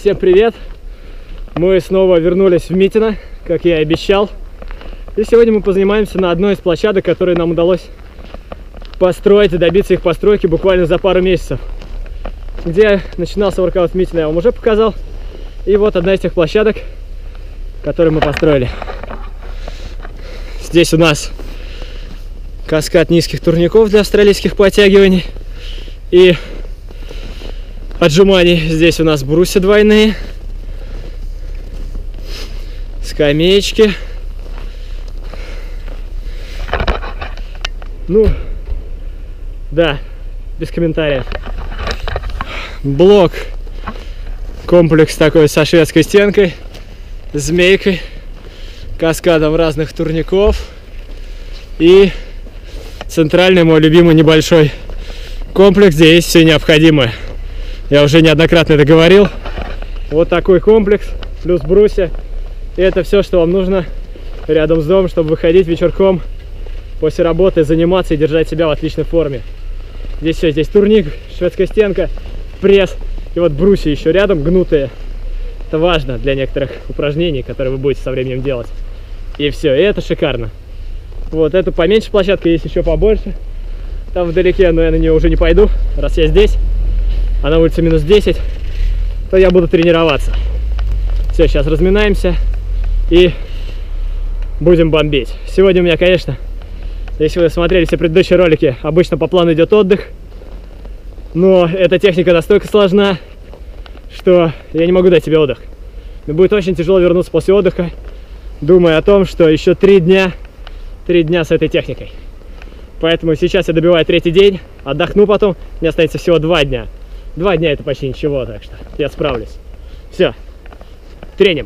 Всем привет! Мы снова вернулись в Митино, как я и обещал. И сегодня мы позанимаемся на одной из площадок, которые нам удалось построить и добиться их постройки буквально за пару месяцев. Где начинался воркаут в Митино, я вам уже показал. И вот одна из тех площадок, которые мы построили. Здесь у нас каскад низких турников для австралийских подтягиваний и отжиманий. Здесь у нас брусья двойные, скамеечки. Ну, да, без комментариев. Блок, комплекс такой со шведской стенкой, змейкой, каскадом разных турников и центральный мой любимый небольшой комплекс, где есть все необходимое. Я уже неоднократно это говорил. Вот такой комплекс, плюс брусья. И это все, что вам нужно рядом с домом, чтобы выходить вечерком после работы, заниматься и держать себя в отличной форме. Здесь все, здесь турник, шведская стенка, пресс и вот брусья еще рядом, гнутые. Это важно для некоторых упражнений, которые вы будете со временем делать. И все, и это шикарно. Вот это поменьше площадка, есть еще побольше. Там вдалеке, но я на нее уже не пойду, раз я здесь. А на улице минус 10, то я буду тренироваться. Все, сейчас разминаемся и будем бомбить. Сегодня у меня, конечно, если вы смотрели все предыдущие ролики, обычно по плану идет отдых. Но эта техника настолько сложна, что я не могу дать себе отдых. Мне будет очень тяжело вернуться после отдыха, думая о том, что еще 3 дня с этой техникой. Поэтому сейчас я добиваю 3-й день, отдохну потом, мне останется всего 2 дня. 2 дня это почти ничего, так что я справлюсь. Все, треним.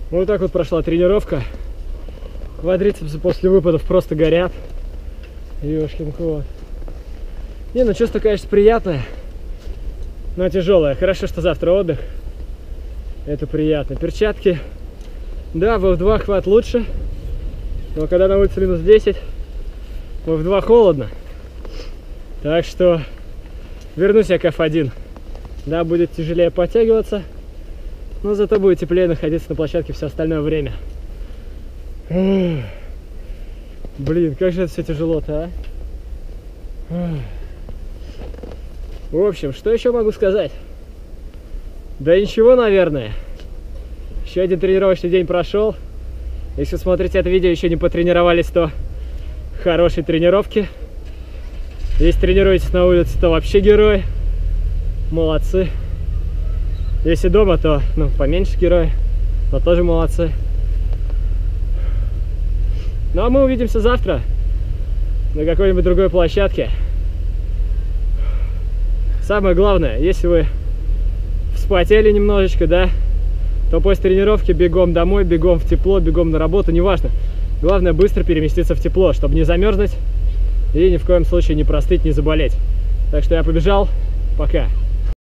Вот так вот прошла тренировка. Квадрицепсы после выпадов просто горят. Ёшкин кот. Не, ну чувство, конечно, приятное, но тяжелое. Хорошо, что завтра отдых. Это приятно. Перчатки. Да, в F2 хват лучше. Но когда на улице минус 10, в F2 холодно. Так что вернусь я к F1. Да, будет тяжелее подтягиваться, но зато будет теплее находиться на площадке все остальное время. Блин, как же это все тяжело-то, а? В общем, что еще могу сказать? Да ничего, наверное. Еще один тренировочный день прошел. Если смотрите это видео, еще не потренировались, то хорошей тренировки. Если тренируетесь на улице, то вообще герой. Молодцы. Если дома, то поменьше герой, но тоже молодцы. Ну а мы увидимся завтра на какой-нибудь другой площадке. Самое главное, если вы вспотели немножечко, да, то после тренировки бегом домой, бегом в тепло, бегом на работу, неважно. Главное быстро переместиться в тепло, чтобы не замерзнуть и ни в коем случае не простыть, не заболеть. Так что я побежал. Пока.